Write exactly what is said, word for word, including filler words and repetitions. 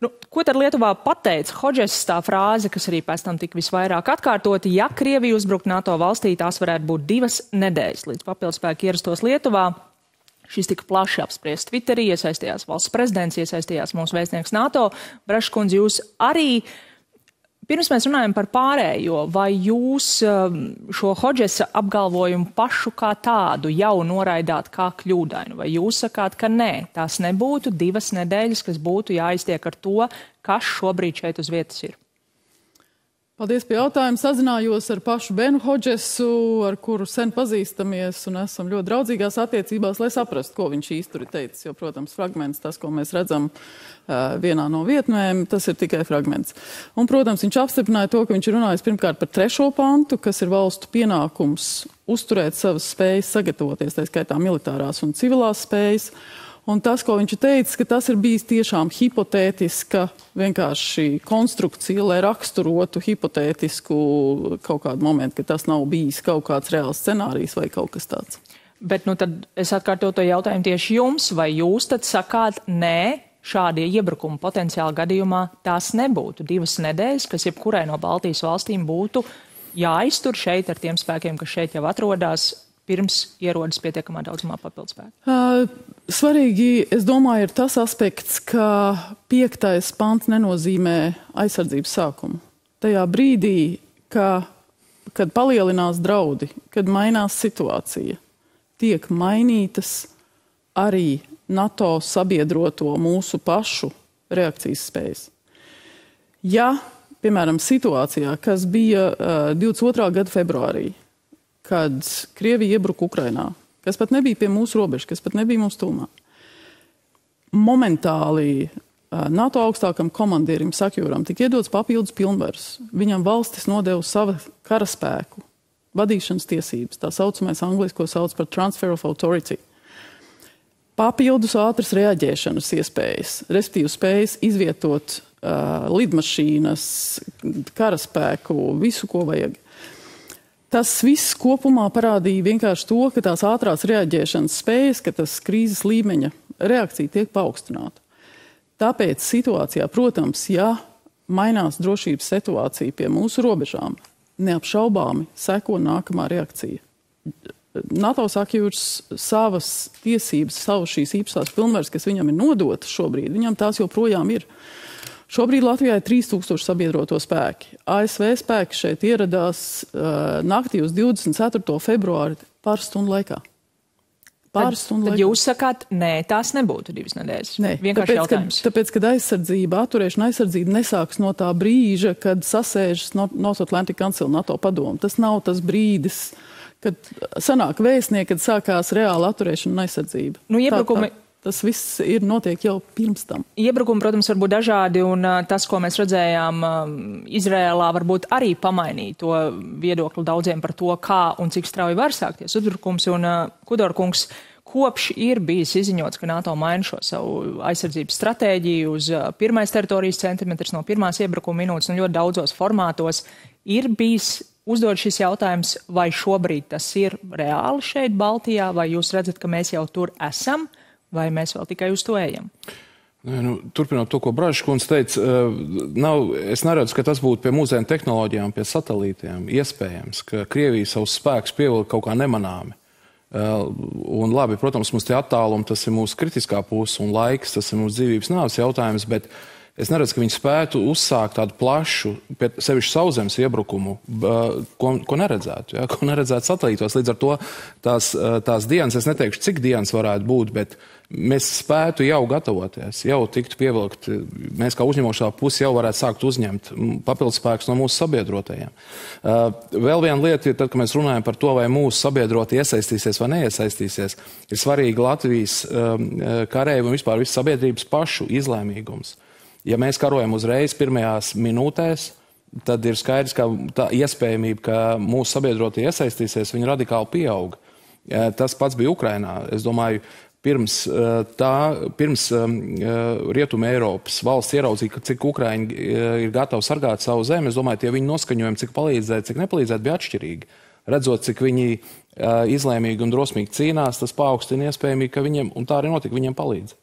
Nu, ko tad Lietuvā pateica Hodžesas tā frāze, kas arī pēc tam tika visvairāk atkārtoti, ja Krievija uzbrukt NATO valstī, tās varētu būt divas nedēļas, līdz papildspēki ierastos Lietuvā. Šis tika plaši apspriests Twitterī, iesaistījās valsts prezidents, iesaistījās mūsu vēstnieks NATO. Braškundze, jūs arī, pirms mēs runājam par pārējo, vai jūs šo Hodžesa apgalvojumu pašu kā tādu jau noraidāt kā kļūdainu? Vai jūs sakāt, ka nē, tās nebūtu divas nedēļas, kas būtu jāiztiek ar to, kas šobrīd šeit uz vietas ir? Paldies par jautājumu. Sazinājos ar pašu Benu Hodžesu, ar kuru sen pazīstamies un esam ļoti draudzīgās attiecībās, lai saprastu, ko viņš īsti tur ir teicis. Jo, protams, fragments, tas, ko mēs redzam uh, vienā no vietnēm, tas ir tikai fragments. Un, protams, viņš apstiprināja to, ka viņš ir runājis pirmkārt par trešo pantu, kas ir valstu pienākums uzturēt savas spējas, sagatavoties, tā skaitā militārās un civilās spējas. Un tas, ko viņš teica, ka tas ir bijis tiešām hipotētiska vienkārši konstrukcija, lai raksturotu hipotētisku kaut kādu momentu, ka tas nav bijis kaut kāds reāls scenārijs vai kaut kas tāds. Bet nu tad es atkārtoju to jautājumu tieši jums, vai jūs tad sakāt, nē, šādie iebrukumi potenciāli gadījumā tās nebūtu divas nedēļas, kas jebkurai no Baltijas valstīm būtu jāiztur šeit ar tiem spēkiem, kas šeit jau atrodās, pirms ierodas pietiekamā daudzumā papildspēku? Uh, svarīgi, es domāju, ir tas aspekts, ka piektais pants nenozīmē aizsardzības sākumu. Tajā brīdī, ka, kad palielinās draudi, kad mainās situācija, tiek mainītas arī NATO sabiedroto mūsu pašu reakcijas spējas. Ja, piemēram, situācijā, kas bija uh, divdesmit otrā gada februārī, kad Krievija iebruka Ukrainā, kas pat nebija pie mūsu robežas, kas pat nebija mūsu tūmā. Momentāli NATO augstākam komandierim Sakjūram tika iedots papildus pilnvaras. Viņam valstis nodeva savu karaspēku, vadīšanas tiesības, tā saucamais angliski, ko sauc par transfer of authority. Papildus ātras reaģēšanas iespējas, respektīvi spējas izvietot uh, lidmašīnas, karaspēku, visu, ko vajag. Tas viss kopumā parādīja vienkārši to, ka tās ātrās reaģēšanas spējas, ka tas krīzes līmeņa reakcija tiek paaugstināta. Tāpēc situācijā, protams, ja mainās drošības situācija pie mūsu robežām, neapšaubāmi seko nākamā reakcija. NATO Sakjūrs savas tiesības, savas šīs īpašās pilnvaras, kas viņam ir nodotas šobrīd, viņam tās joprojām ir. Šobrīd Latvijā ir trīs tūkstoši sabiedroto spēki. A S V spēki šeit ieradās uh, naktī uz divdesmit ceturto februāri pāris stundu laikā. Pāris stundu laikā. Tad jūs sakāt, nē, tās nebūtu divas nedēļas. Nē, vienkārši tāpēc, jautājums. Kad, tāpēc, kad aizsardzība, atturēšana aizsardzība nesāks no tā brīža, kad sasēžas North Atlantic Council NATO padomu. Tas nav tas brīdis, kad sanāk vēstnieki, kad sākās reāla atturēšana un aizsardzība. Nu, iebrukumi... tā, tā. Tas viss ir notiek jau pirms tam. Iebrukumi, protams, var būt dažādi, un uh, tas, ko mēs redzējām uh, Izrēlā, varbūt arī pamainīja to viedokli daudziem par to, kā un cik strauji var sākties uzbrukums. Un uh, Kudorkungs, kopš ir bijis izziņots, ka NATO maina šo savu aizsardzības stratēģiju uz uh, pirmais teritorijas centimetrs no pirmās iebrukuma minūtes un ļoti daudzos formātos, ir bijis uzdod šis jautājums, vai šobrīd tas ir reāli šeit Baltijā, vai jūs redzat, ka mēs jau tur esam, vai mēs vēl tikai uz to ejam? Nu, turpinot to, ko Braškundze teica, nav, es neredzu, ka tas būtu pie mūsdienu tehnoloģijām, pie satelītiem iespējams, ka Krievija savus spēkus pievilka kaut kā nemanāmi. Un labi, protams, mums tie attālumi, tas ir mūsu kritiskā puse un laiks, tas ir mūsu dzīvības nāves jautājums, bet es neredzu, ka viņi spētu uzsākt tādu plašu, sevišķi sauszemes iebrukumu, ko, ko neredzētu, ja? Ko neredzētu satelītos. Līdz ar to tās, tās dienas, es neteikšu, cik dienas varētu būt, bet mēs spētu jau gatavoties, jau tiktu pievilkt, mēs kā uzņemošā pusi jau varētu sākt uzņemt papildspēkus no mūsu sabiedrotajiem. Vēl viena lieta ir, tad, kad mēs runājam par to, vai mūsu sabiedroti iesaistīsies vai neiesaistīsies, ir svarīgi Latvijas kareivi un vispār visas sabiedrības pašu izlēmīgums. Ja mēs karojam uzreiz pirmajās minūtēs, tad ir skaidrs, ka tā iespējamība, ka mūsu sabiedrotie iesaistīsies, viņi radikāli pieauga. Tas pats bija Ukrainā. Es domāju, pirms tā, pirms Rietuma Eiropas valsts ieraudzīja, cik Ukraiņi ir gatavi sargāt savu zemi, es domāju, tie viņi noskaņojumi, cik palīdzēt, cik nepalīdzēt, bija atšķirīgi. Redzot, cik viņi izlēmīgi un drosmīgi cīnās, tas paaugstina iespējamību, ka viņiem, un tā arī notika, viņiem palīdz.